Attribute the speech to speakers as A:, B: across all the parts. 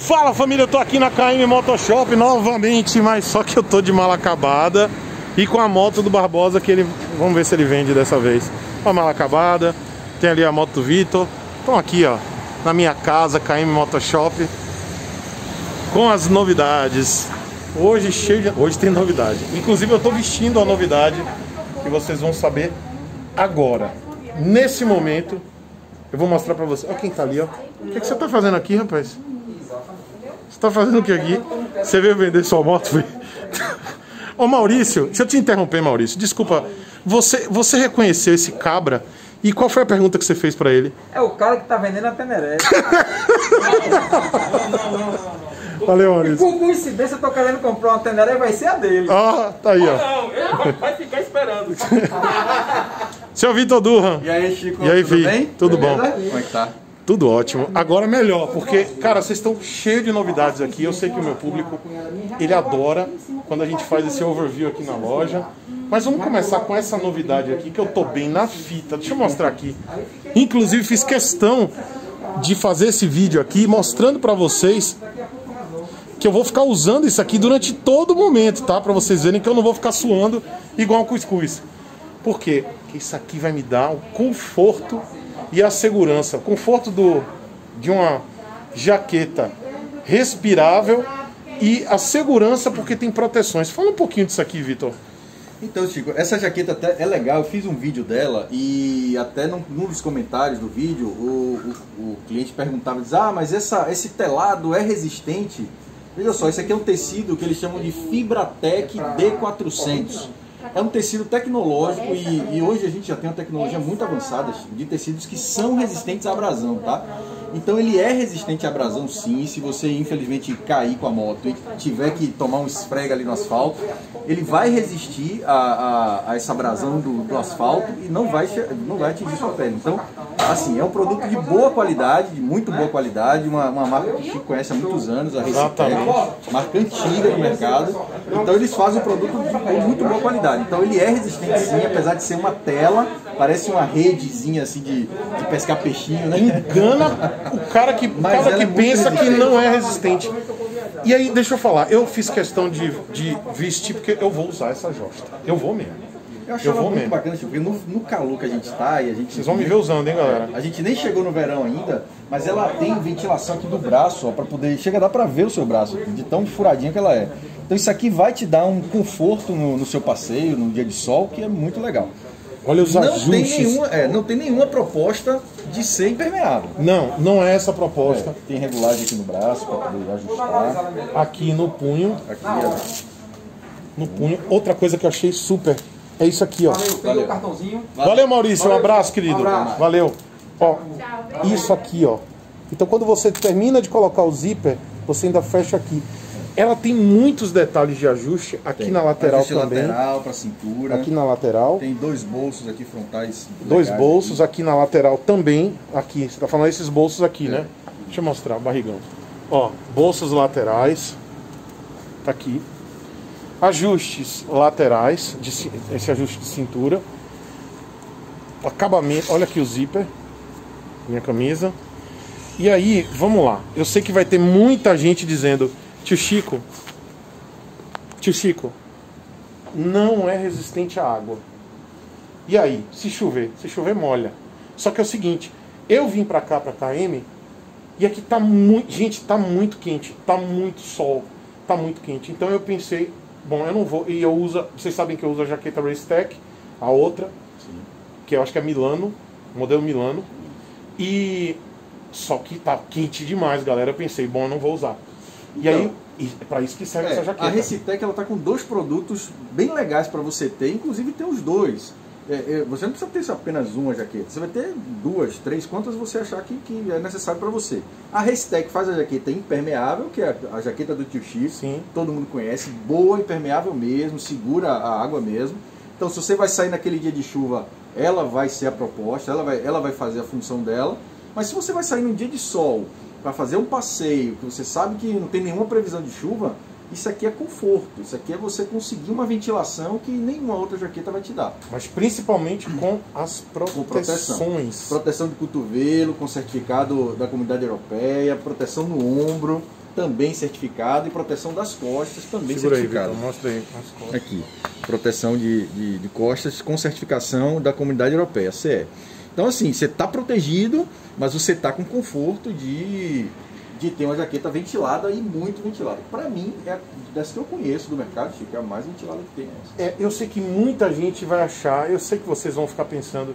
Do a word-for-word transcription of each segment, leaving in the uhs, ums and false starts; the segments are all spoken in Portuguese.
A: Fala família, eu tô aqui na K M Motoshop novamente, mas só que eu tô de mala acabada e com a moto do Barbosa que ele... Vamos ver se ele vende dessa vez. Com a mala acabada, tem ali a moto do Vitor. Estão aqui ó, na minha casa, K M Motoshop, com as novidades. Hoje cheio de... Hoje tem novidade. Inclusive eu tô vestindo a novidade que vocês vão saber agora. Nesse momento eu vou mostrar pra vocês. Olha quem tá ali, ó. O que, que você tá fazendo aqui, rapaz? Você tá fazendo o que aqui? Você veio vender sua moto? Foi? Ô Maurício, deixa eu te interromper, Maurício. Desculpa, você, você reconheceu esse cabra? E qual foi a pergunta que você fez pra ele?
B: É o cara que tá vendendo a Teneré.
A: Valeu, Maurício.
B: Por coincidência, eu tô querendo comprar uma Teneré e vai ser a dele.
A: Ah, tá aí, ó.
C: Não, ele vai ficar esperando.
A: Seu Vitor Durham.
B: E aí, Chico?
A: E aí,
B: tudo
A: Vi?
B: bem?
A: Tudo bom?
B: Como é que tá?
A: Tudo ótimo. Agora melhor, porque, cara, vocês estão cheios de novidades aqui. Eu sei que o meu público, ele adora quando a gente faz esse overview aqui na loja. Mas vamos começar com essa novidade aqui, que eu tô bem na fita. Deixa eu mostrar aqui. Inclusive, fiz questão de fazer esse vídeo aqui, mostrando pra vocês que eu vou ficar usando isso aqui durante todo o momento, tá? Pra vocês verem que eu não vou ficar suando igual um cuscuz. Por quê? Porque isso aqui vai me dar o conforto e a segurança, o conforto do, de uma jaqueta respirável e a segurança porque tem proteções. Fala um pouquinho disso aqui, Vitor.
D: Então, Chico, essa jaqueta até é legal, eu fiz um vídeo dela e até num, num dos comentários do vídeo o, o, o cliente perguntava, diz, ah, mas essa, esse telado é resistente? Veja só, esse aqui é um tecido que eles chamam de Fibratec D quatrocentos. É um tecido tecnológico e, e hoje a gente já tem uma tecnologia muito avançada de tecidos que são resistentes à abrasão, tá? Então ele é resistente à abrasão sim, se você infelizmente cair com a moto e tiver que tomar um esfrega ali no asfalto, ele vai resistir a, a, a essa abrasão do, do asfalto e não vai, não vai atingir sua pele. Então, assim, é um produto de boa qualidade, de muito boa qualidade, uma, uma marca que o Chico conhece há muitos anos, a Recitec, marca antiga no mercado. Então eles fazem um produto de muito boa qualidade. Então ele é resistente sim, apesar de ser uma tela, parece uma redezinha assim de, de pescar peixinho, né?
A: Engana o cara que, o cara que
D: é
A: pensa que não é resistente. E aí, deixa eu falar, eu fiz questão de, de vestir porque eu vou usar essa josta. Eu vou mesmo.
D: Eu acho
A: Eu
D: ela
A: vou
D: muito
A: mesmo.
D: bacana, porque no, no calor que a gente tá e a gente...
A: Vocês vão me ver usando, hein, galera?
D: A gente nem chegou no verão ainda, mas ela tem ventilação aqui do braço, ó, para poder... Chega a dar para ver o seu braço, de tão furadinha que ela é. Então isso aqui vai te dar um conforto no, no seu passeio, no dia de sol, que é muito legal.
A: Olha os
D: Não
A: ajustes.
D: tem, nenhuma, é, não tem nenhuma proposta de ser impermeável.
A: Não, não é essa a proposta.
D: É, tem regulagem aqui no braço para poder ajustar.
A: Aqui no punho,
D: Aqui, ó.
A: no punho. Outra coisa que eu achei super é isso aqui, ó.
B: Valeu, peguei o cartãozinho.
A: Valeu, Maurício. Um abraço, querido.
B: Um abraço.
A: Valeu. Ó, isso aqui, ó. Então, quando você termina de colocar o zíper, você ainda fecha aqui. Ela tem muitos detalhes de ajuste aqui
D: Tem
A: na lateral
D: ajuste
A: também.
D: lateral para cintura.
A: Aqui na lateral.
D: Tem dois bolsos aqui frontais.
A: Dois
D: legais
A: bolsos
D: aqui.
A: aqui na lateral também. Aqui, você tá falando esses bolsos aqui, né? Deixa eu mostrar o barrigão. Ó, bolsos laterais. Tá aqui. Ajustes laterais, de, esse ajuste de cintura. Acabamento, olha aqui o zíper. Minha camisa. E aí, vamos lá. Eu sei que vai ter muita gente dizendo: Tio Chico, Tio Chico, não é resistente à água. E aí, se chover? Se chover, molha. Só que é o seguinte, eu vim pra cá, pra K M, e aqui tá muito... Gente, tá muito quente, tá muito sol, tá muito quente. Então eu pensei, bom, eu não vou... E eu uso... Vocês sabem que eu uso a jaqueta Recitec, a outra, sim, que eu acho que é Milano, modelo Milano. E... Só que tá quente demais, galera. Eu pensei, bom, eu não vou usar. E aí, é para isso que serve
D: É,
A: essa jaqueta.
D: a Recitec ela tá com dois produtos bem legais para você ter, inclusive tem os dois. É, é, você não precisa ter só apenas uma jaqueta, você vai ter duas, três, quantas você achar que, que é necessário para você. A Recitec faz a jaqueta impermeável, que é a, a jaqueta do Tio Chico,
A: sim,
D: todo mundo conhece, boa, impermeável mesmo, segura a água mesmo. Então se você vai sair naquele dia de chuva, ela vai ser a proposta, ela vai, ela vai fazer a função dela. Mas se você vai sair num dia de sol para fazer um passeio, que você sabe que não tem nenhuma previsão de chuva, isso aqui é conforto, isso aqui é você conseguir uma ventilação que nenhuma outra jaqueta vai te dar.
A: Mas principalmente com as proteções.
D: Com proteção. Proteção de cotovelo, com certificado da Comunidade Europeia, proteção no ombro. também certificado, e proteção das costas, também
A: Segura
D: certificado.
A: aí, Vitor, mostra aí as costas.
D: Aqui, proteção de, de, de costas com certificação da Comunidade Europeia, C E. Então assim, você está protegido, mas você está com conforto de, de ter uma jaqueta ventilada e muito ventilada. Para mim, é das que eu conheço do mercado, Chico, é a mais ventilada que tem essa.
A: É, eu sei que muita gente vai achar, eu sei que vocês vão ficar pensando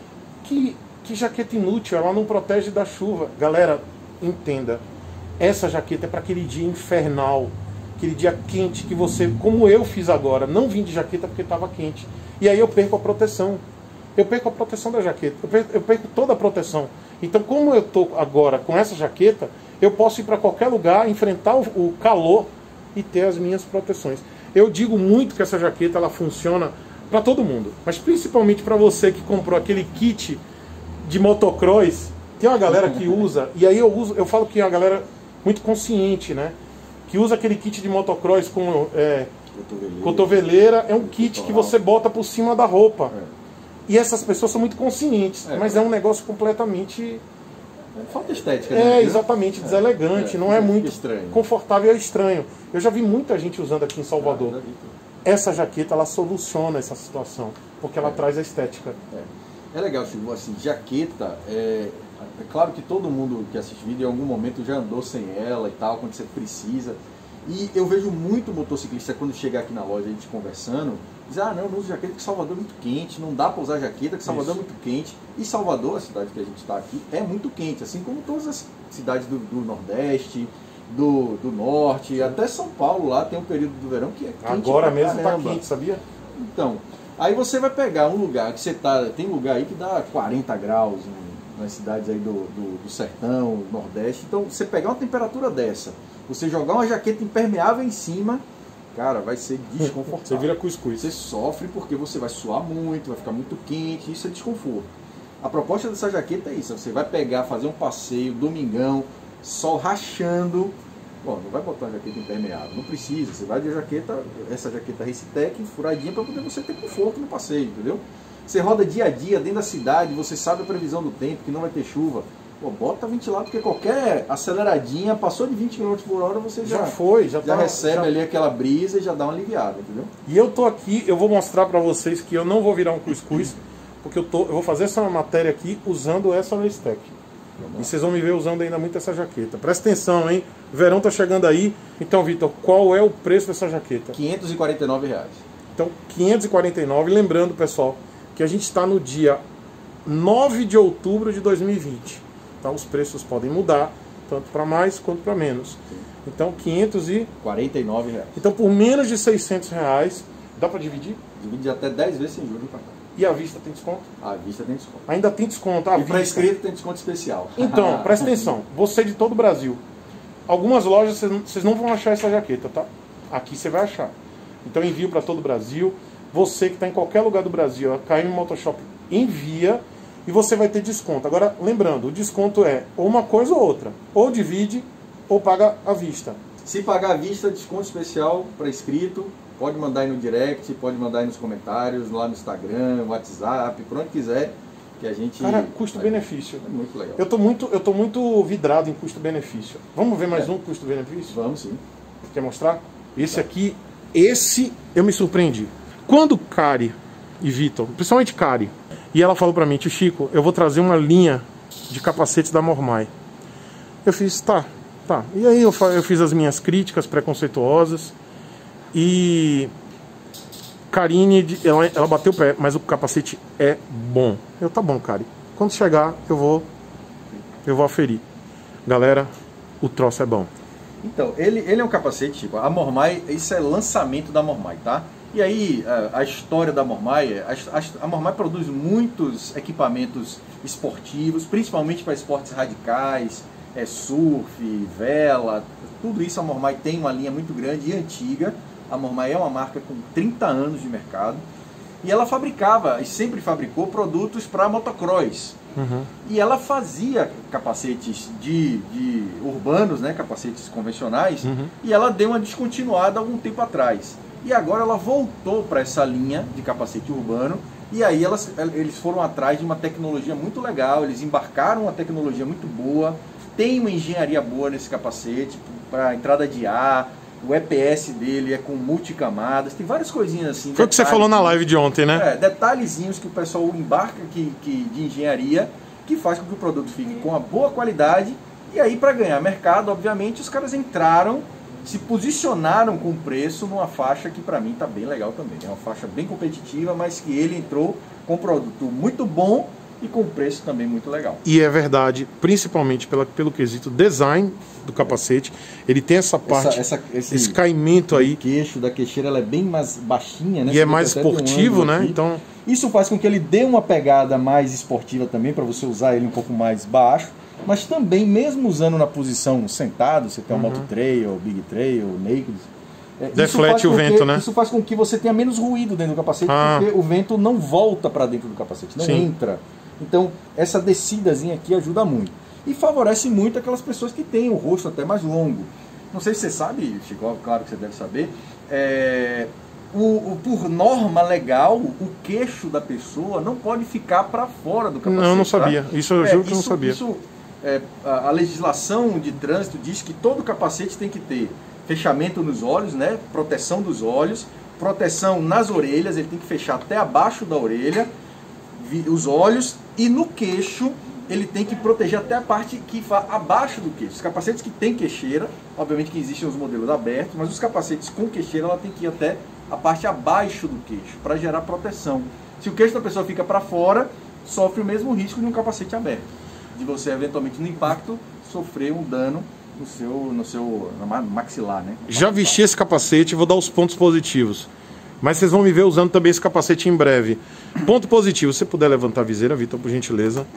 A: que, que jaqueta inútil, ela não protege da chuva. Galera, entenda, essa jaqueta é para aquele dia infernal, aquele dia quente que você, como eu fiz agora, não vim de jaqueta porque estava quente. E aí eu perco a proteção. Eu perco a proteção da jaqueta, eu perco, eu perco toda a proteção. Então, como eu estou agora com essa jaqueta, eu posso ir para qualquer lugar, enfrentar o, o calor e ter as minhas proteções. Eu digo muito que essa jaqueta ela funciona para todo mundo, mas principalmente para você que comprou aquele kit de motocross. Tem uma galera que usa, e aí eu uso, eu falo que é uma galera muito consciente, né? Que usa aquele kit de motocross com é, cotoveleira. cotoveleira. É um kit que você bota por cima da roupa. É. E essas pessoas são muito conscientes, é, mas é um negócio completamente...
D: Falta estética,
A: é,
D: né?
A: exatamente, deselegante, é, não é muito
D: estranho.
A: Confortável, é estranho. Eu já vi muita gente usando aqui em Salvador. Ah, essa jaqueta, ela soluciona essa situação, porque ela é. traz a estética.
D: É, é legal, Chico, assim, jaqueta, é, é claro que todo mundo que assiste vídeo em algum momento já andou sem ela e tal, quando você precisa. E eu vejo muito motociclista, quando chega aqui na loja, a gente conversando, diz, ah, não, não uso jaqueta porque Salvador é muito quente, não dá para usar jaqueta porque Salvador Isso. é muito quente. E Salvador, a cidade que a gente está aqui, é muito quente, assim como todas as cidades do, do Nordeste, do, do Norte, até São Paulo lá tem um período do verão que é quente.
A: Agora mesmo
D: caramba.
A: tá quente, sabia?
D: Então, aí você vai pegar um lugar que você tá, tem lugar aí que dá quarenta graus em, nas cidades aí do, do, do sertão, Nordeste, então você pegar uma temperatura dessa, você jogar uma jaqueta impermeável em cima, cara, vai ser desconfortável.
A: Você vira cuscuz.
D: Você sofre porque você vai suar muito, vai ficar muito quente, isso é desconforto. A proposta dessa jaqueta é isso, você vai pegar, fazer um passeio, domingão, sol rachando, bom, não vai botar uma jaqueta impermeável, não precisa, você vai de jaqueta, essa jaqueta Racetec, furadinha, para poder você ter conforto no passeio, entendeu? Você roda dia a dia dentro da cidade, você sabe a previsão do tempo, que não vai ter chuva. Pô, bota ventilado, porque qualquer aceleradinha, passou de vinte quilômetros por hora, você já,
A: já foi, já,
D: já
A: tá,
D: recebe
A: já...
D: ali aquela brisa e já dá uma aliviada, entendeu?
A: E eu tô aqui, eu vou mostrar pra vocês que eu não vou virar um cuscuz, porque eu, tô, eu vou fazer essa matéria aqui usando essa Racetec. E vocês vão me ver usando ainda muito essa jaqueta. Presta atenção, hein? O verão tá chegando aí. Então, Vitor, qual é o preço dessa jaqueta?
D: quinhentos e quarenta e nove reais.
A: Então, quinhentos e quarenta e nove. Lembrando, pessoal, que a gente está no dia nove de outubro de dois mil e vinte. Então, os preços podem mudar, tanto para mais quanto para menos. Sim. Então, quinhentos e
D: quarenta e nove reais.
A: Então, por menos de seiscentos reais, dá para dividir?
D: Divide até dez vezes sem juros no cartão.
A: E a vista tem desconto?
D: A vista tem desconto.
A: Ainda tem desconto. A
D: e para inscrito tem desconto especial.
A: Então, presta atenção. Você de todo o Brasil. Algumas lojas vocês não vão achar essa jaqueta, tá? Aqui você vai achar. Então, envio para todo o Brasil. Você que está em qualquer lugar do Brasil, a K M Motoshop envia e você vai ter desconto. Agora, lembrando, o desconto é ou uma coisa ou outra. Ou divide ou paga à vista.
D: Se pagar à vista, desconto especial para inscrito. Pode mandar aí no direct, pode mandar aí nos comentários, lá no Instagram, WhatsApp, por onde quiser, que a gente...
A: Cara, custo-benefício.
D: É muito legal.
A: Eu tô muito, eu tô muito vidrado em custo-benefício. Vamos ver mais é. um custo-benefício?
D: Vamos sim.
A: Quer mostrar? Esse aqui, esse eu me surpreendi. Quando Kari e Vitor, principalmente Kari, e ela falou pra mim, tio Chico, eu vou trazer uma linha de capacetes da Mormai. Eu fiz, tá, tá. E aí eu, eu fiz as minhas críticas preconceituosas. E Karine, ela, ela bateu o pé, mas o capacete é bom. Eu, tá bom, Kari. Quando chegar, eu vou eu vou aferir. Galera, o troço é bom.
D: Então, ele, ele é um capacete, tipo, a Mormai, isso é lançamento da Mormai, tá? E aí, a, a história da Mormai, a, a, a Mormai produz muitos equipamentos esportivos, principalmente para esportes radicais, é, surf, vela, tudo isso a Mormai tem uma linha muito grande e antiga. A Mormai é uma marca com trinta anos de mercado e ela fabricava e sempre fabricou produtos para motocross. Uhum. E ela fazia capacetes de, de urbanos, né, capacetes convencionais, uhum. e ela deu uma descontinuada algum tempo atrás. E agora ela voltou para essa linha de capacete urbano e aí elas, eles foram atrás de uma tecnologia muito legal, eles embarcaram uma tecnologia muito boa, tem uma engenharia boa nesse capacete, para entrada de ar, o E P S dele é com multicamadas, tem várias coisinhas assim.
A: Foi o que você falou na live de ontem, né?
D: É, detalhezinhos que o pessoal embarca que, que, de engenharia, que faz com que o produto fique com uma boa qualidade. E aí, para ganhar mercado, obviamente, os caras entraram, se posicionaram com o preço numa faixa que para mim está bem legal também. É uma faixa bem competitiva, mas que ele entrou com um produto muito bom e com preço também muito legal.
A: E é verdade, principalmente pela, pelo quesito design do capacete, ele tem essa parte,
D: essa, essa, esse,
A: esse caimento aí.
D: O queixo da queixeira ela é bem mais baixinha, né?
A: E é mais esportivo, né?
D: Aqui.
A: Então
D: isso faz com que ele dê uma pegada mais esportiva também, para você usar ele um pouco mais baixo. Mas também, mesmo usando na posição sentado, você tem um uhum. Moto Trail, Big Trail, Naked, é,
A: deflete o vento,
D: que,
A: né?
D: Isso faz com que você tenha menos ruído dentro do capacete, ah. porque o vento não volta para dentro do capacete, não Sim. entra. Então, essa descidazinha aqui ajuda muito. E favorece muito aquelas pessoas que têm o rosto até mais longo. Não sei se você sabe, Chico, claro que você deve saber, é, o, o, por norma legal, o queixo da pessoa não pode ficar para fora do capacete.
A: Não, eu não sabia. Tá? Isso eu
D: é,
A: juro que
D: isso,
A: eu não sabia.
D: Isso, é, a, a legislação de trânsito diz que todo capacete tem que ter fechamento nos olhos, né? Proteção dos olhos, proteção nas orelhas, ele tem que fechar até abaixo da orelha, os olhos, e no queixo ele tem que proteger até a parte que vai abaixo do queixo. Os capacetes que tem queixeira, obviamente que existem os modelos abertos, mas os capacetes com queixeira ela tem que ir até a parte abaixo do queixo, para gerar proteção. Se o queixo da pessoa fica para fora, sofre o mesmo risco de um capacete aberto, de você eventualmente no impacto sofrer um dano no seu, no seu no maxilar, né?
A: Já vesti esse capacete, vou dar os pontos positivos. Mas vocês vão me ver usando também esse capacete em breve. Ponto positivo, se você puder levantar a viseira, Vitor, por gentileza.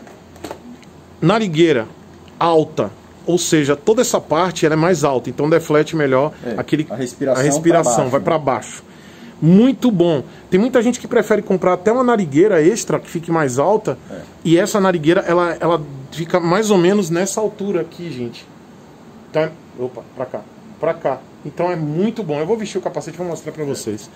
A: Narigueira alta, ou seja, toda essa parte ela é mais alta, então deflete melhor é, aquele,
D: a respiração,
A: a respiração
D: pra baixo,
A: vai para baixo. Muito bom. Tem muita gente que prefere comprar até uma narigueira extra que fique mais alta, é. E essa narigueira ela, ela fica mais ou menos nessa altura aqui, gente. Tá? Opa, para cá, para cá. Então é muito bom. Eu vou vestir o capacete e vou mostrar para vocês.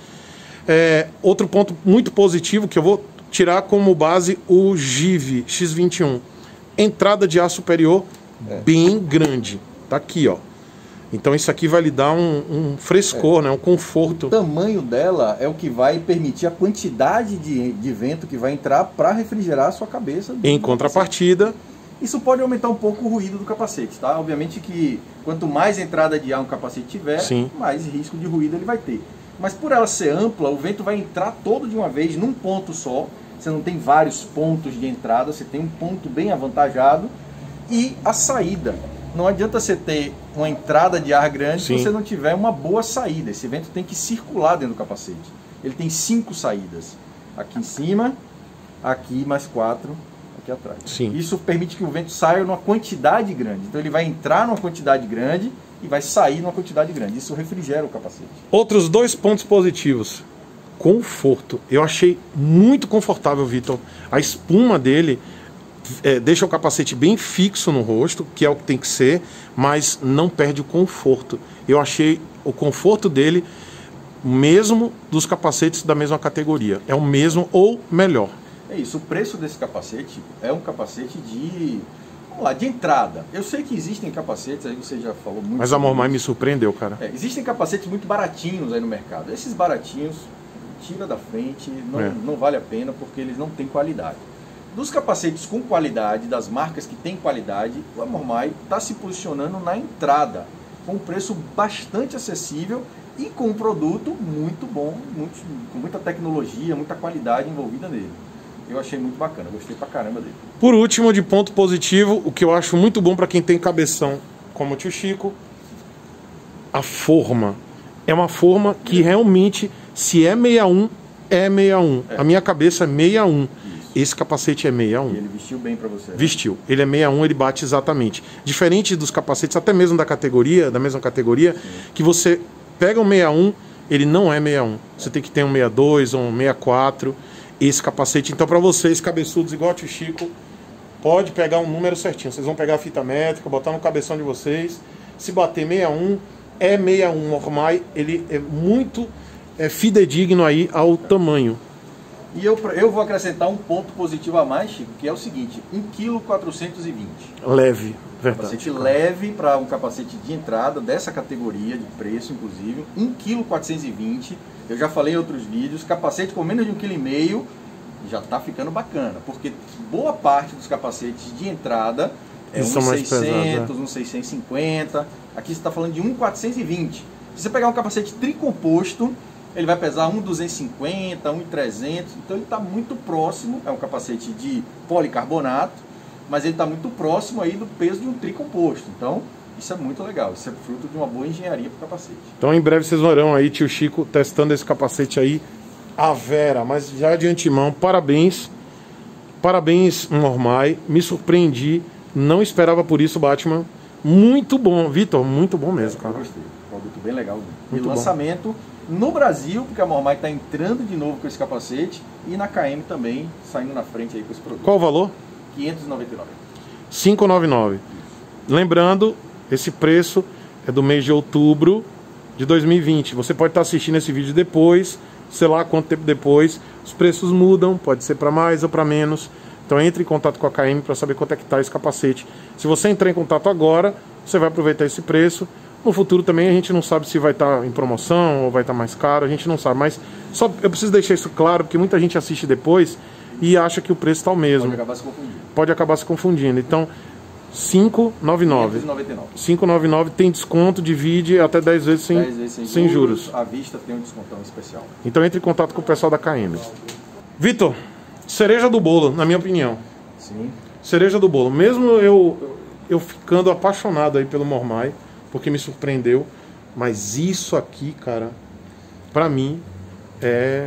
A: É, outro ponto muito positivo que eu vou tirar como base o Give X vinte e um. Entrada de ar superior é. bem grande. Tá aqui, ó. Então isso aqui vai lhe dar um, um frescor, é. né? Um conforto.
D: O tamanho dela é o que vai permitir a quantidade de, de vento que vai entrar para refrigerar a sua cabeça.
A: Em contrapartida,
D: isso pode aumentar um pouco o ruído do capacete, tá? Obviamente que quanto mais entrada de ar um capacete tiver, Sim. mais risco de ruído ele vai ter. Mas por ela ser ampla, o vento vai entrar todo de uma vez, num ponto só. Você não tem vários pontos de entrada, você tem um ponto bem avantajado. E a saída. Não adianta você ter uma entrada de ar grande Sim. se você não tiver uma boa saída. Esse vento tem que circular dentro do capacete. Ele tem cinco saídas. Aqui em cima, aqui mais quatro, aqui atrás.
A: Sim.
D: Isso permite que o vento saia numa quantidade grande. Então ele vai entrar numa quantidade grande e vai sair numa quantidade grande. Isso refrigera o capacete.
A: Outros dois pontos positivos. Conforto. Eu achei muito confortável, Vitor. A espuma dele é, deixa o capacete bem fixo no rosto, que é o que tem que ser, mas não perde o conforto. Eu achei o conforto dele mesmo dos capacetes da mesma categoria. É o mesmo ou melhor.
D: É isso. O preço desse capacete é um capacete de... Vamos lá, de entrada. Eu sei que existem capacetes, aí você já falou muito.
A: Mas a Mormai me surpreendeu, cara.
D: É, existem capacetes muito baratinhos aí no mercado. Esses baratinhos, tira da frente, não, é. não vale a pena porque eles não têm qualidade. Dos capacetes com qualidade, das marcas que têm qualidade, a Mormai está se posicionando na entrada, com um preço bastante acessível e com um produto muito bom, muito, com muita tecnologia, muita qualidade envolvida nele. Eu achei muito bacana, gostei pra caramba dele.
A: Por último, de ponto positivo, o que eu acho muito bom para quem tem cabeção, como o tio Chico, a forma. É uma forma que realmente, se é sessenta e um, é sessenta e um. É. A minha cabeça é sessenta e um. Isso. Esse capacete é sessenta e um.
D: E ele vestiu bem para você. Né?
A: Vestiu. Ele é sessenta e um, ele bate exatamente. Diferente dos capacetes, até mesmo da categoria, da mesma categoria, Sim. que você pega um sessenta e um, ele não é sessenta e um. Você tem que ter um sessenta e dois ou um sessenta e quatro. Esse capacete, então, para vocês, cabeçudos igual o tio Chico, pode pegar um número certinho. Vocês vão pegar a fita métrica, botar no cabeção de vocês. Se bater sessenta e um, é sessenta e um Mormai. Ele é muito é, fidedigno aí ao tamanho.
D: E eu, eu vou acrescentar um ponto positivo a mais, Chico, que é o seguinte: um vírgula quatrocentos e vinte
A: quilogramos. Leve. Verdade.
D: Capacete leve para um capacete de entrada dessa categoria de preço, inclusive, um vírgula quatrocentos e vinte quilos. Eu já falei em outros vídeos, capacete com menos de um vírgula cinco quilo já está ficando bacana, porque boa parte dos capacetes de entrada é um seiscentos, um seiscentos e cinquenta, aqui você está falando de um vírgula quatrocentos e vinte. Se você pegar um capacete tricomposto, ele vai pesar um vírgula duzentos e cinquenta, um vírgula trezentos, então ele está muito próximo, é um capacete de policarbonato, mas ele está muito próximo aí do peso de um tricomposto, então isso é muito legal, isso é fruto de uma boa engenharia para o capacete.
A: Então em breve vocês verão aí tio Chico testando esse capacete aí, a Vera, mas já de antemão, parabéns, parabéns Mormai, me surpreendi, não esperava por isso, Batman, muito bom, Vitor, muito bom mesmo, cara.
D: Eu gostei, produto bem legal,
A: muito
D: e lançamento no Brasil, porque a Mormai está entrando de novo com esse capacete, e na K M também, saindo na frente aí com esse produto.
A: Qual o valor?
D: quinhentos e noventa e nove.
A: quinhentos e noventa e nove. Lembrando, esse preço é do mês de outubro de dois mil e vinte. Você pode estar assistindo esse vídeo depois, sei lá quanto tempo depois. Os preços mudam, pode ser para mais ou para menos. Então entre em contato com a K M para saber quanto é que está esse capacete. Se você entrar em contato agora, você vai aproveitar esse preço. No futuro também a gente não sabe se vai estar em promoção ou vai estar mais caro, a gente não sabe. Mas só eu preciso deixar isso claro, porque muita gente assiste depois e acha que o preço está o mesmo.
D: Pode acabar se confundindo.
A: Pode acabar se confundindo. Então, quinhentos e noventa e nove.
D: quinhentos e noventa e nove.
A: quinhentos e noventa e nove tem desconto, divide até dez vezes sem,
D: dez vezes sem,
A: sem
D: juros.
A: juros.
D: À vista tem um descontão especial.
A: Então entre em contato com o pessoal da K M. Vitor, cereja do bolo, na minha opinião.
D: Sim.
A: Cereja do bolo. Mesmo eu, eu ficando apaixonado aí pelo Mormai, porque me surpreendeu, mas isso aqui, cara, pra mim é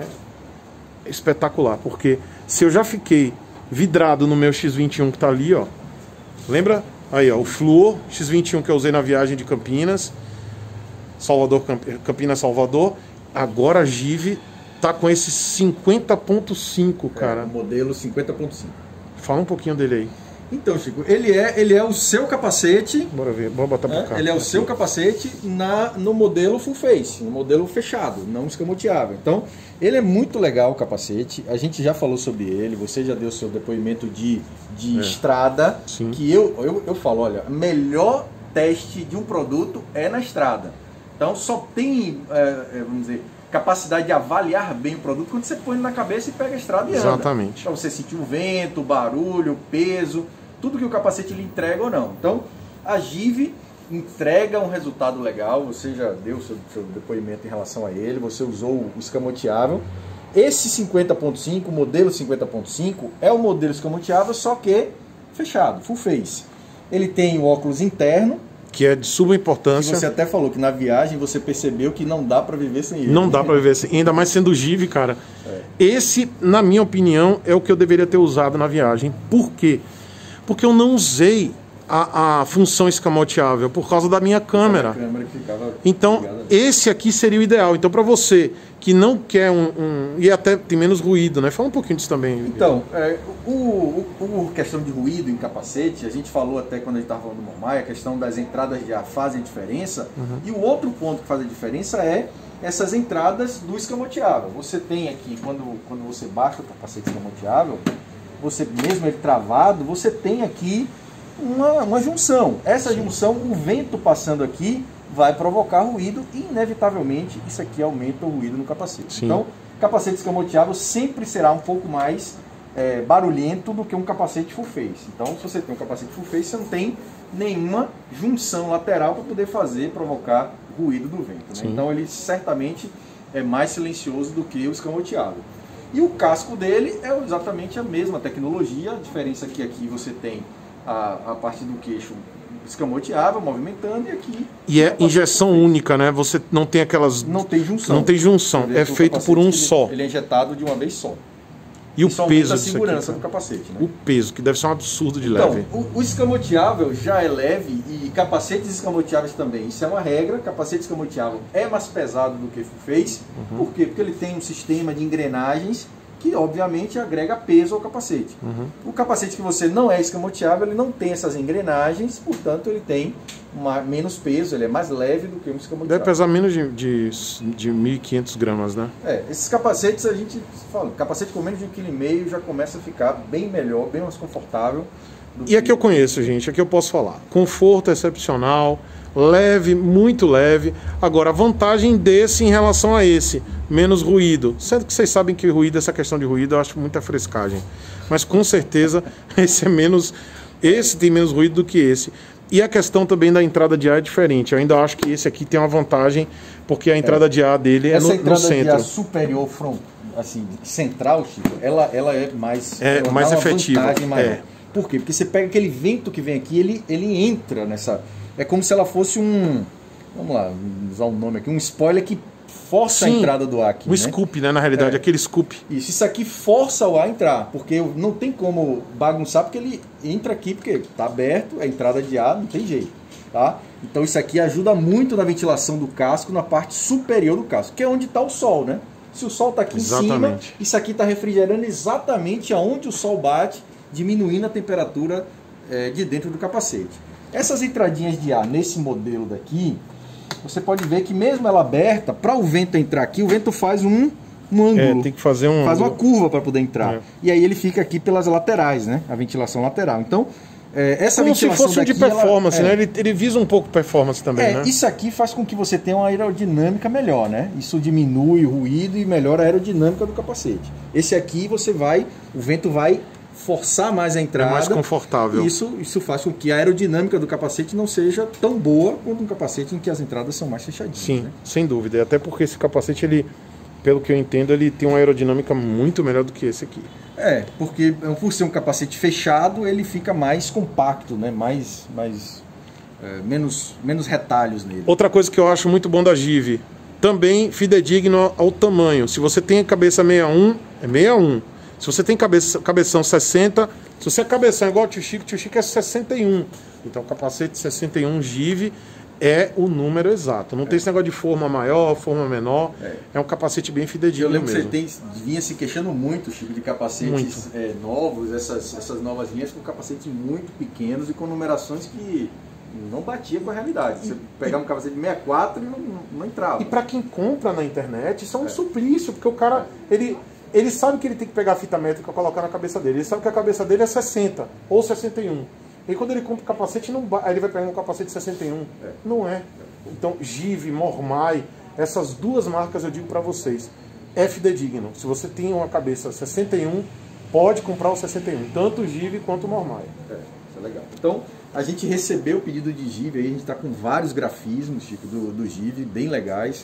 A: espetacular, porque se eu já fiquei vidrado no meu X vinte e um que tá ali, ó, lembra? Aí, ó, o Fluor X vinte e um que eu usei na viagem de Campinas, Salvador, Campinas, Salvador. Agora a Give tá com esse cinquenta ponto cinco, cara.
D: É, o modelo cinquenta ponto cinco.
A: Fala um pouquinho dele aí.
D: Então, Chico, ele é, ele é o seu capacete.
A: Bora ver, bora botar pra
D: É,
A: cá.
D: ele é o
A: aqui.
D: seu capacete na, no modelo full face, no modelo fechado, não escamoteável. Então, ele é muito legal o capacete. A gente já falou sobre ele, você já deu seu depoimento de, de
A: É.
D: estrada.
A: Sim.
D: Que eu, eu, eu falo, olha, melhor teste de um produto é na estrada. Então, só tem, é, é, vamos dizer, capacidade de avaliar bem o produto quando você põe na cabeça e pega a estrada e anda.
A: Exatamente.
D: Para você sentir o vento, o barulho, o peso, tudo que o capacete lhe entrega ou não. Então, a Give entrega um resultado legal, você já deu seu, seu depoimento em relação a ele, você usou o escamoteável. Esse cinquenta ponto cinco, o modelo cinquenta ponto cinco, é o modelo escamoteável, só que fechado, full face. Ele tem o óculos interno,
A: Que é de suma
D: que
A: importância.
D: você até falou que na viagem você percebeu que não dá para viver sem ele.
A: Não dá pra viver assim, ainda mais sendo Give, cara. É. Esse, na minha opinião, é o que eu deveria ter usado na viagem. Por quê? Porque eu não usei a, a função escamoteável por causa da minha câmera.
D: A câmera que ficava
A: Então,
D: ligada.
A: esse aqui seria o ideal. Então, para você que não quer um, um... E até tem menos ruído, né? Fala um pouquinho disso também.
D: Então, é, o, o, o questão de ruído em capacete, a gente falou até quando a gente estava falando do Mormai, a questão das entradas já fazem diferença. Uhum. E o outro ponto que faz a diferença é essas entradas do escamoteável. Você tem aqui, quando, quando você baixa o capacete escamoteável, você mesmo ele travado, você tem aqui uma, uma junção. Essa
A: Sim.
D: junção, o vento passando aqui vai provocar ruído e inevitavelmente isso aqui aumenta o ruído no capacete.
A: Sim.
D: Então, capacete escamoteável sempre será um pouco mais é, barulhento do que um capacete full face. Então, se você tem um capacete full face, você não tem nenhuma junção lateral para poder fazer, provocar ruído do vento. Né? Então, ele certamente é mais silencioso do que o escamoteável. E o casco dele é exatamente a mesma tecnologia, a diferença é que aqui você tem a, a parte do queixo escamoteável, movimentando, e aqui...
A: E é injeção única, né? Você não tem aquelas...
D: Não tem junção.
A: Não tem junção, é feito por um
D: ele,
A: só.
D: Ele é injetado de uma vez só.
A: E o
D: Isso
A: peso
D: aumenta a
A: disso
D: segurança
A: aqui,
D: do capacete, né?
A: O peso, que deve ser um absurdo de
D: então,
A: leve.
D: O, o escamoteável já é leve e capacetes escamoteáveis também. Isso é uma regra. Capacete escamoteável é mais pesado do que full face. Uhum. Por quê? Porque ele tem um sistema de engrenagens que, obviamente, agrega peso ao capacete. Uhum. O capacete que você não é escamoteável, ele não tem essas engrenagens, portanto, ele tem uma, menos peso, ele é mais leve do que um escamoteável.
A: Deve pesar menos de, de, de mil e quinhentos gramas, né?
D: É, esses capacetes, a gente fala, capacete com menos de um vírgula cinco quilo já começa a ficar bem melhor, bem mais confortável.
A: E aqui eu conheço, gente, aqui eu posso falar. Conforto excepcional, leve, muito leve. Agora, a vantagem desse em relação a esse, menos ruído. Sendo que vocês sabem que ruído, essa questão de ruído, eu acho muita frescagem. Mas com certeza, esse é menos... Esse tem menos ruído do que esse. E a questão também da entrada de ar é diferente. Eu ainda acho que esse aqui tem uma vantagem, porque a entrada é. de ar dele é
D: Essa
A: no,
D: entrada
A: no centro.
D: De ar superior, front, assim, central, Chico, ela, ela é mais...
A: É
D: ela
A: mais
D: dá uma
A: efetiva.
D: vantagem maior.
A: É.
D: Por quê? Porque você pega aquele vento que vem aqui, ele, ele entra nessa... É como se ela fosse um... Vamos lá, usar um nome aqui. Um spoiler que força Sim, a entrada do ar aqui.
A: Um né? scoop, né? Na realidade, é. aquele scoop.
D: Isso, isso aqui força o ar a entrar. Porque não tem como bagunçar, porque ele entra aqui, porque está aberto, a entrada de ar, não tem jeito. Tá? Então isso aqui ajuda muito na ventilação do casco, na parte superior do casco, que é onde está o sol, né? Se o sol está aqui exatamente. em cima, isso aqui está refrigerando exatamente aonde o sol bate, diminuindo a temperatura é, de dentro do capacete. Essas entradinhas de ar nesse modelo daqui, você pode ver que mesmo ela aberta, para o vento entrar aqui, o vento faz um, um ângulo.
A: É, tem que fazer um
D: Faz
A: ângulo.
D: uma curva para poder entrar. É. E aí ele fica aqui pelas laterais, né? A ventilação lateral. Então, é, essa
A: Como
D: ventilação
A: se fosse
D: daqui,
A: de performance,
D: ela,
A: né?
D: É,
A: ele, ele visa um pouco performance também,
D: é,
A: né?
D: Isso aqui faz com que você tenha uma aerodinâmica melhor, né? Isso diminui o ruído e melhora a aerodinâmica do capacete. Esse aqui você vai, o vento vai forçar mais a entrada.
A: É mais confortável.
D: Isso, isso faz com que a aerodinâmica do capacete não seja tão boa quanto um capacete em que as entradas são mais fechadinhas.
A: Sim,
D: né?
A: sem dúvida. Até porque esse capacete, ele, pelo que eu entendo, ele tem uma aerodinâmica muito melhor do que esse aqui.
D: É, porque por ser um capacete fechado, ele fica mais compacto, né? Mais, mais é, menos, menos retalhos nele.
A: Outra coisa que eu acho muito bom da Give, também fidedigno ao tamanho. Se você tem a cabeça sessenta e um, é sessenta e um. Se você tem cabeça, cabeção sessenta, se você é cabeção igual o Tio Chico, o Tio Chico é sessenta e um. Então o capacete sessenta e um Give é o número exato. Não é. tem esse negócio de forma maior, forma menor. É, é um capacete bem fidedigno mesmo.
D: Eu lembro mesmo. que você tem, vinha se queixando muito, Chico, de capacetes é, novos, essas, essas novas linhas com capacetes muito pequenos e com numerações que não batia com a realidade. Você pegava um capacete de sessenta e quatro e não, não entrava.
A: E para quem compra na internet, isso é um é. suplício, porque o cara... ele Ele sabe que ele tem que pegar a fita métrica e colocar na cabeça dele. Ele sabe que a cabeça dele é sessenta ou sessenta e um. E quando ele compra o capacete, não ba... aí ele vai pegar um capacete sessenta e um. É. Não é. Então, Give, Mormai, essas duas marcas eu digo para vocês, é fidedigno. Se você tem uma cabeça sessenta e um, pode comprar o sessenta e um. Tanto o Give quanto o Mormai.
D: É, isso é legal. Então, a gente recebeu o pedido de Give, aí a gente está com vários grafismos, Chico, do, do Give, bem legais.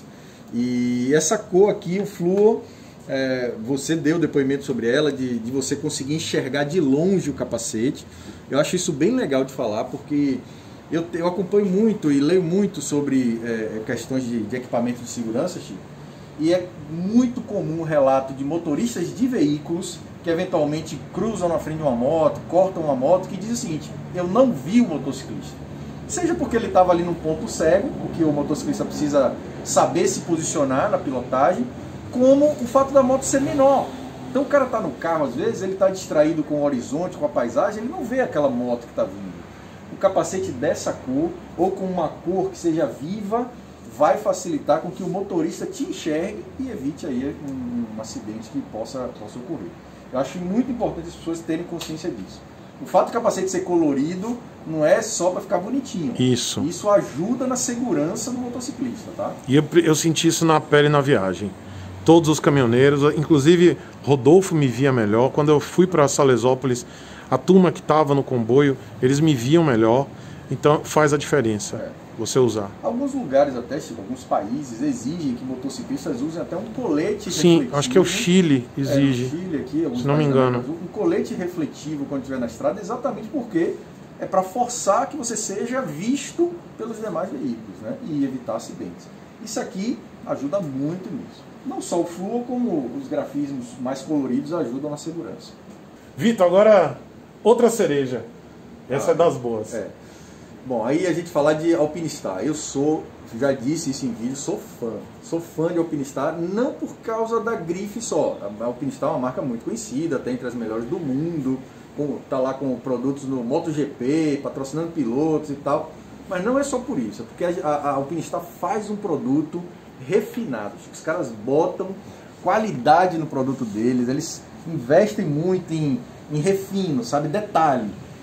D: E essa cor aqui, o Fluor... É, você deu depoimento sobre ela, de, de você conseguir enxergar de longe o capacete. Eu acho isso bem legal de falar, porque eu, eu acompanho muito e leio muito sobre é, questões de, de equipamento de segurança, Chico, e é muito comum o relato de motoristas de veículos que eventualmente cruzam na frente de uma moto, cortam uma moto, que diz o seguinte: eu não vi o motociclista. Seja porque ele estava ali num ponto cego, porque o motociclista precisa saber se posicionar na pilotagem, como o fato da moto ser menor. Então o cara está no carro, às vezes, ele está distraído com o horizonte, com a paisagem, ele não vê aquela moto que está vindo. O capacete dessa cor, ou com uma cor que seja viva, vai facilitar com que o motorista te enxergue e evite aí um, um acidente que possa, possa ocorrer. Eu acho muito importante as pessoas terem consciência disso. O fato do capacete ser colorido não é só para ficar bonitinho.
A: Isso.
D: Isso ajuda na segurança do motociclista, tá?
A: E eu, eu senti isso na pele na viagem. Todos os caminhoneiros, inclusive Rodolfo me via melhor. Quando eu fui para Salesópolis, a turma que estava no comboio, eles me viam melhor. Então faz a diferença é. você usar.
D: Alguns lugares até, Chico, alguns países exigem que motociclistas usem até um colete
A: Sim,
D: refletivo.
A: acho que é o Chile exige.
D: É, o Chile aqui,
A: se não me engano.
D: Um colete refletivo quando estiver na estrada, exatamente porque é para forçar que você seja visto pelos demais veículos, né? E evitar acidentes. Isso aqui ajuda muito nisso. Não só o Fluor, como os grafismos mais coloridos ajudam na segurança.
A: Vitor, agora outra cereja. Essa
D: ah,
A: é das boas. É.
D: Bom, aí a gente falar de Alpinistar. Eu sou, já disse isso em vídeo, sou fã. Sou fã de Alpinistar, não por causa da grife só. A Alpinistar é uma marca muito conhecida, até entre as melhores do mundo. Com, tá lá com produtos no MotoGP, patrocinando pilotos e tal. Mas não é só por isso, é porque a, a, a Alpinistar faz um produto refinado. Os caras botam qualidade no produto deles, eles investem muito em, em refino, sabe, detalhe.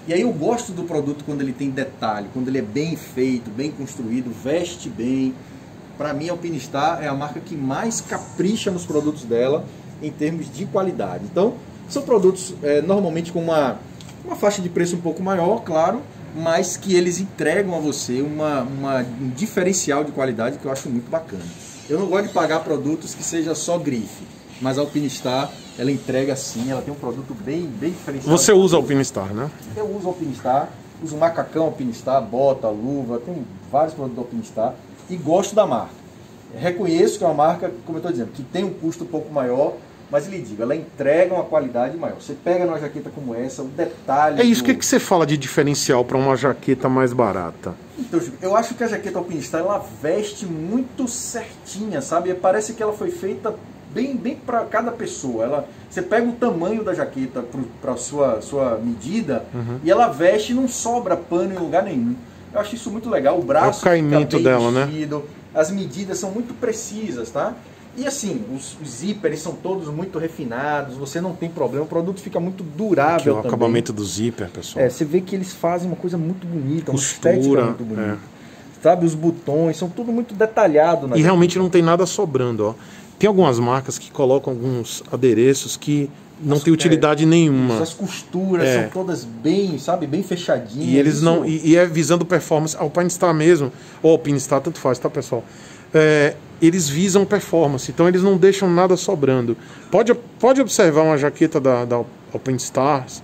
D: E aí eu gosto do produto quando ele tem detalhe, quando ele é bem feito, bem construído, veste bem. Para mim, a Alpinistar é a marca que mais capricha nos produtos dela em termos de qualidade. Então, são produtos é, normalmente com uma, uma faixa de preço um pouco maior, claro, mas que eles entregam a você uma, uma, um diferencial de qualidade que eu acho muito bacana. Eu não gosto de pagar produtos que seja só grife, mas a Alpinistar, ela entrega sim, ela tem um produto bem, bem diferenciado.
A: Você usa a Alpinistar, né?
D: Eu uso Alpinistar, uso macacão Alpinistar, bota, luva, tem vários produtos da Alpinistar e gosto da marca. Reconheço que é uma marca, como eu estou dizendo, que tem um custo um pouco maior, mas lhe digo, ela entrega uma qualidade maior. Você pega numa jaqueta como essa, o detalhe...
A: É isso, o
D: do...
A: que, que você fala de diferencial para uma jaqueta mais barata?
D: Então, eu acho que a jaqueta Alpinistar, ela veste muito certinha, sabe? Parece que ela foi feita bem, bem para cada pessoa. Ela, você pega o tamanho da jaqueta para a sua, sua medida, uhum, e ela veste e não sobra pano em lugar nenhum. Eu acho isso muito legal. O braço
A: é o caimento
D: fica bem
A: dela,
D: vestido, né? As medidas são muito precisas, tá? E assim, os, os zíperes são todos muito refinados, você não tem problema, o produto fica muito durável.
A: Aqui, o
D: também.
A: acabamento do zíper, pessoal.
D: É, você vê que eles fazem uma coisa muito bonita,
A: costura,
D: uma estética muito bonita. É. Sabe, os botões, são tudo muito detalhado. Na
A: e realmente não tem nada sobrando, ó. Tem algumas marcas que colocam alguns adereços que não as, tem utilidade é, nenhuma.
D: As costuras é. são todas bem, sabe, bem fechadinhas.
A: E eles
D: isso...
A: não e, e é visando performance. A Alpinistar mesmo, ou Alpinistar, tanto faz, tá, pessoal? É, eles visam performance, então eles não deixam nada sobrando. Pode, pode observar uma jaqueta da, da Alpinistars,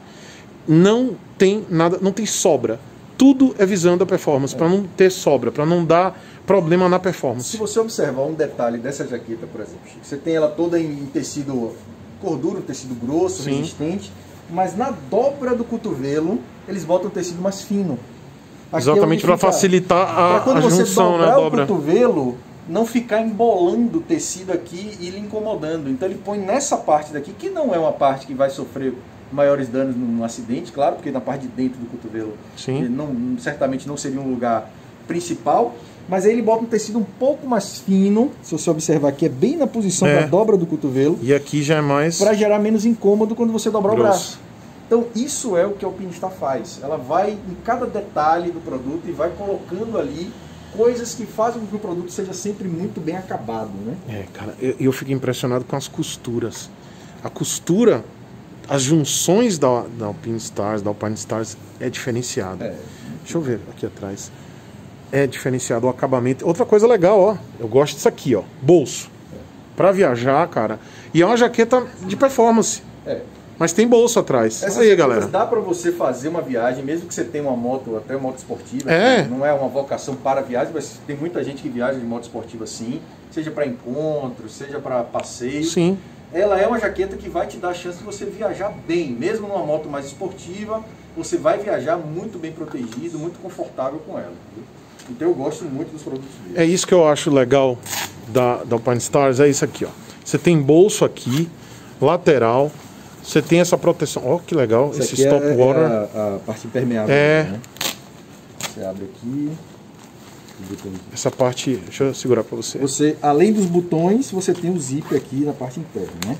A: não tem nada, não tem sobra. Tudo é visando a performance, é. para não ter sobra, para não dar problema na performance.
D: Se você observar um detalhe dessa jaqueta, por exemplo, você tem ela toda em tecido cordura, um tecido grosso, sim, resistente, mas na dobra do cotovelo eles botam um tecido mais fino. Aqui
A: exatamente para facilitar a,
D: quando
A: a
D: você
A: junção,
D: dobrar
A: né, dobra.
D: O cotovelo, não ficar embolando o tecido aqui e lhe incomodando. Então ele põe nessa parte daqui, que não é uma parte que vai sofrer maiores danos num acidente, claro, porque na parte de dentro do cotovelo,
A: sim,
D: não, certamente não seria um lugar principal, mas aí ele bota um tecido um pouco mais fino, se você observar aqui, é bem na posição é. da dobra do cotovelo.
A: E aqui já é mais...
D: para gerar menos incômodo quando você dobrar
A: grosso.
D: o braço. Então isso é o que a Alpinistar faz. Ela vai em cada detalhe do produto e vai colocando ali coisas que fazem com que o produto seja sempre muito bem acabado, né? É,
A: cara, eu, eu fico impressionado com as costuras. A costura, as junções da, da Alpinistars, da Alpinistars é diferenciada. É. Deixa eu ver aqui atrás. É diferenciado o acabamento. Outra coisa legal, ó, eu gosto disso aqui, ó, bolso. É. Para viajar, cara. E é uma jaqueta de performance. É. Mas tem bolso atrás.
D: Essas
A: aí, galera.
D: Dá para você fazer uma viagem, mesmo que você tenha uma moto, até uma moto esportiva.
A: É.
D: Não é uma vocação para viagem, mas tem muita gente que viaja de moto esportiva sim. Seja para encontros, seja para passeio.
A: Sim.
D: Ela é uma jaqueta que vai te dar a chance de você viajar bem. Mesmo numa moto mais esportiva, você vai viajar muito bem protegido, muito confortável com ela. Então eu gosto muito dos produtos deles.
A: É isso que eu acho legal da, da Alpinistars, é isso aqui, ó. Você tem bolso aqui, lateral. Você tem essa proteção. Ó, oh, que legal.
D: Isso
A: esse
D: aqui
A: stop
D: é,
A: water.
D: É a, a parte impermeável.
A: É.
D: Né? Você abre aqui.
A: Essa parte, deixa eu segurar para você.
D: Você, além dos botões, você tem o zip aqui na parte interna, né?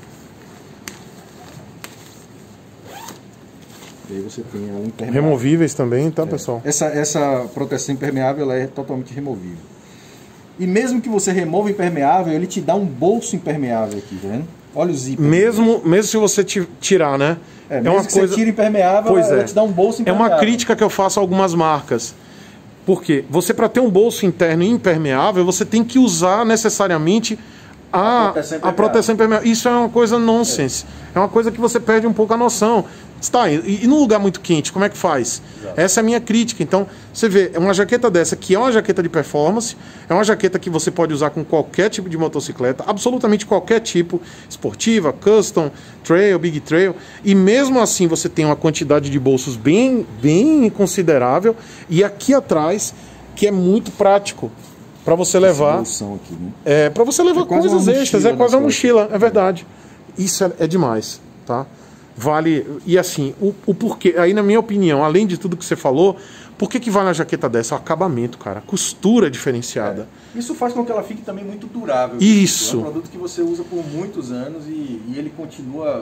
D: E aí você tem ela impermeável.
A: Removíveis também, tá,
D: é.
A: pessoal?
D: Essa, essa proteção impermeável ela é totalmente removível. E mesmo que você remova o impermeável, ele te dá um bolso impermeável aqui, tá vendo? Olha o zíper.
A: Mesmo, mesmo se você tirar, né?
D: É, é uma que coisa... você tira impermeável, pois ela
A: é.
D: te dá um bolso impermeável.
A: É uma crítica que eu faço a algumas marcas. Por quê? Você, para ter um bolso interno impermeável, você tem que usar necessariamente a, a, proteção, impermeável. a proteção impermeável. Isso é uma coisa nonsense. É. é uma coisa que você perde um pouco a noção. Está, e, e num lugar muito quente, como é que faz? Exato. Essa é a minha crítica. Então, você vê, é uma jaqueta dessa que é uma jaqueta de performance, é uma jaqueta que você pode usar com qualquer tipo de motocicleta, absolutamente qualquer tipo, esportiva, custom, trail, big trail, e mesmo assim você tem uma quantidade de bolsos bem, bem considerável, e aqui atrás, que é muito prático para você levar.
D: Aqui, né?
A: É, para você levar
D: é
A: coisas extras, é quase uma mochila, é verdade. Isso é, é demais, tá? Vale, e assim, o, o porquê, aí na minha opinião, além de tudo que você falou, por que que vale a jaqueta dessa? O acabamento, cara, a costura diferenciada.
D: É. Isso faz com que ela fique também muito durável.
A: Isso.
D: É um produto que você usa por muitos anos e, e ele continua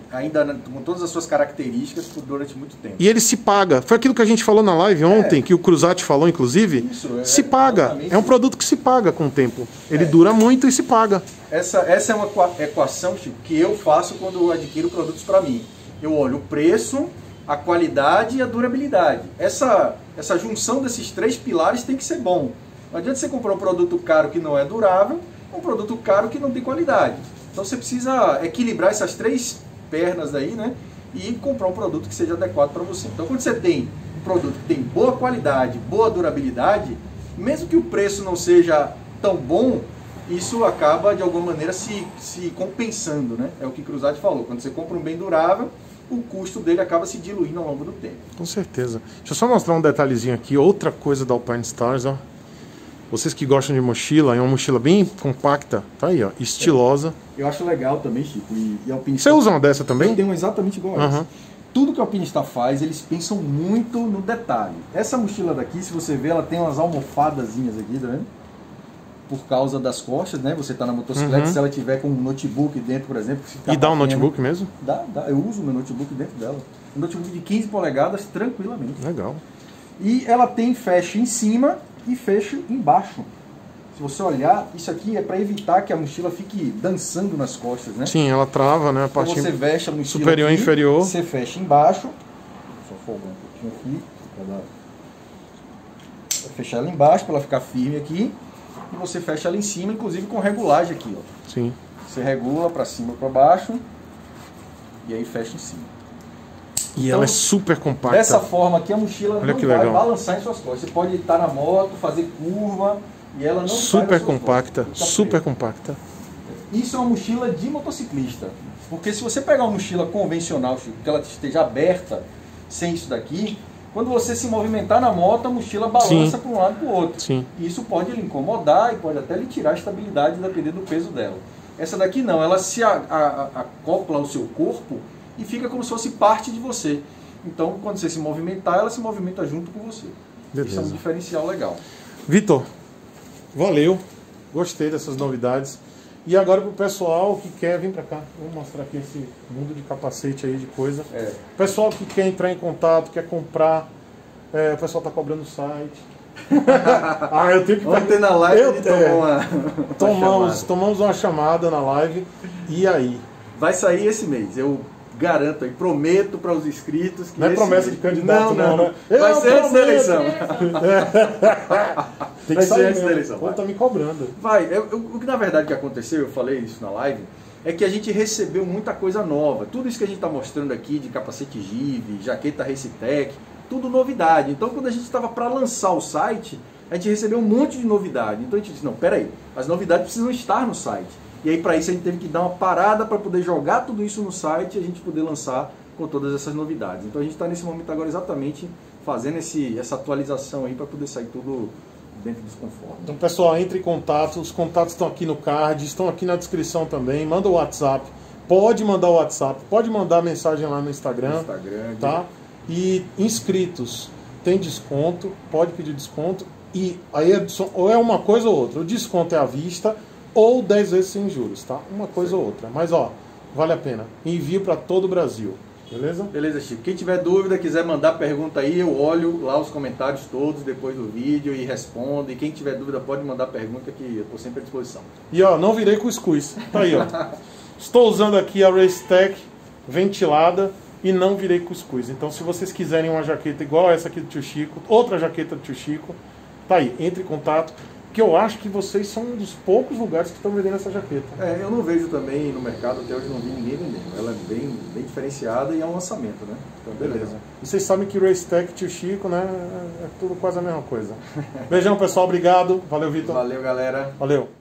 D: ainda com todas as suas características durante muito tempo.
A: E ele se paga. Foi aquilo que a gente falou na live ontem, é. que o Cruzati falou, inclusive. Isso, é, se paga. É um produto que se paga com o tempo. Ele é. dura muito e se paga.
D: Essa, essa é uma equação, Chico, que eu faço quando eu adquiro produtos para mim. Eu olho o preço, a qualidade e a durabilidade. Essa, essa junção desses três pilares tem que ser bom. Não adianta você comprar um produto caro que não é durável, um produto caro que não tem qualidade. Então você precisa equilibrar essas três pernas daí, né? E comprar um produto que seja adequado para você. Então quando você tem um produto que tem boa qualidade, boa durabilidade, mesmo que o preço não seja tão bom, isso acaba de alguma maneira se, se compensando, né? É o que Cruzati falou. Quando você compra um bem durável, o custo dele acaba se diluindo ao longo do tempo.
A: Com certeza. Deixa eu só mostrar um detalhezinho aqui. Outra coisa da Alpine Stars, ó. Vocês que gostam de mochila, é uma mochila bem compacta, tá aí, ó, estilosa.
D: É. Eu acho legal também, Chico. E, e
A: Você usa uma dessa também?
D: Eu tenho exatamente igual a essa. Uhum. Tudo que a Alpinistar faz, eles pensam muito no detalhe. Essa mochila daqui, se você ver, ela tem umas almofadazinhas aqui, tá vendo? Por causa das costas, né? Você tá na motocicleta, uhum. se ela tiver com um notebook dentro, por exemplo...
A: E dá um notebook mesmo?
D: Dá, dá. Eu uso o meu notebook dentro dela. Um notebook de quinze polegadas, tranquilamente.
A: Legal.
D: E ela tem fecho em cima e fecho embaixo. Se você olhar, isso aqui é para evitar que a mochila fique dançando nas costas, né?
A: Sim, ela trava, né? A parte
D: então você veste a mochila
A: superior e inferior.
D: Você fecha embaixo. Só folgar um pouquinho aqui. Para dar... fechar ela embaixo para ela ficar firme aqui. E você fecha ela em cima, inclusive com regulagem aqui, ó.
A: Sim.
D: Você regula para cima ou para baixo. E aí fecha em cima.
A: E então, ela é super compacta.
D: Dessa forma aqui a mochila
A: Olha
D: não
A: que
D: vai
A: legal.
D: balançar em suas costas. Você pode estar na moto, fazer curva e ela não
A: super compacta,
D: costas,
A: super compacta.
D: Isso é uma mochila de motociclista. Porque se você pegar uma mochila convencional, Chico, que ela esteja aberta, sem isso daqui, quando você se movimentar na moto, a mochila balança para um lado e para o outro.
A: Sim.
D: E isso pode lhe incomodar e pode até lhe tirar a estabilidade dependendo do peso dela. Essa daqui não, ela se a, a, a, acopla ao seu corpo e fica como se fosse parte de você. Então, quando você se movimentar, ela se movimenta junto com você.
A: Beleza.
D: Isso é um diferencial legal.
A: Vitor, valeu. Gostei dessas novidades. E agora para o pessoal que quer vir para cá, vou mostrar aqui esse mundo de capacete aí de coisa. É. Pessoal que quer entrar em contato, quer comprar, é, o pessoal está cobrando o site. ah, eu tenho que
D: ontem na live
A: eu,
D: ele tomou
A: é,
D: uma,
A: tomamos,
D: uma
A: tomamos uma chamada na live. E aí?
D: Vai sair esse mês, eu garanto aí, prometo para os inscritos que
A: não é promessa
D: mês...
A: de candidato,
D: não, não,
A: não, né?
D: Vai ser antes da eleição.
A: Tem que
D: vai
A: sair
D: ser antes da eleição.
A: Ou tá me cobrando.
D: Vai, eu, eu, o que na verdade que aconteceu, eu falei isso na live, é que a gente recebeu muita coisa nova. Tudo isso que a gente está mostrando aqui de capacete G I V, jaqueta Racetec, tudo novidade. Então quando a gente estava para lançar o site, a gente recebeu um monte de novidade. Então a gente disse, não, peraí, as novidades precisam estar no site. E aí para isso a gente teve que dar uma parada para poder jogar tudo isso no site e a gente poder lançar com todas essas novidades. Então a gente está nesse momento agora exatamente fazendo esse, essa atualização aí para poder sair tudo dentro dos conformes.
A: Então pessoal, entre em contato, os contatos estão aqui no card, estão aqui na descrição também, manda o WhatsApp, pode mandar o WhatsApp, pode mandar mensagem lá no Instagram, no Instagram tá? E inscritos, tem desconto, pode pedir desconto, e aí é, ou é uma coisa ou outra, o desconto é à vista, ou dez vezes sem juros, tá? Uma coisa Sim. ou outra. Mas, ó, vale a pena. Envio para todo o Brasil. Beleza?
D: Beleza, Chico. Quem tiver dúvida, quiser mandar pergunta aí, eu olho lá os comentários todos depois do vídeo e respondo. E quem tiver dúvida pode mandar pergunta que eu estou sempre à disposição.
A: E, ó, não virei cuscuz. Tá aí, ó. Estou usando aqui a Racetec ventilada e não virei cuscuz. Então, se vocês quiserem uma jaqueta igual essa aqui do Tio Chico, outra jaqueta do Tio Chico, tá aí. Entre em contato. Que eu acho que vocês são um dos poucos lugares que estão vendendo essa jaqueta.
D: É, eu não vejo também no mercado, até hoje não vi ninguém vendendo. Ela é bem, bem diferenciada e é um lançamento, né? Então, beleza.
A: E vocês sabem que Racetec, Tio Chico, né? É tudo quase a mesma coisa. Beijão, pessoal. Obrigado. Valeu, Vitor.
D: Valeu, galera.
A: Valeu.